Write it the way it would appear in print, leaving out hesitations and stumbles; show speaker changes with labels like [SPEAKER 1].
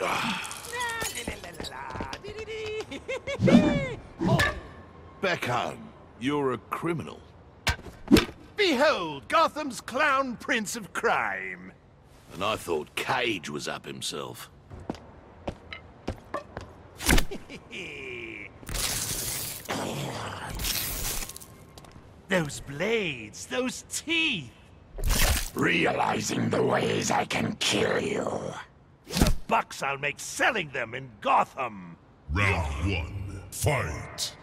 [SPEAKER 1] Back home, you're a criminal.
[SPEAKER 2] Behold, Gotham's clown prince of crime.
[SPEAKER 1] And I thought Cage was up himself.
[SPEAKER 2] Those blades, those teeth.
[SPEAKER 3] Realizing the ways I can kill you.
[SPEAKER 2] The bucks I'll make selling them in Gotham.
[SPEAKER 4] Round 1, fight!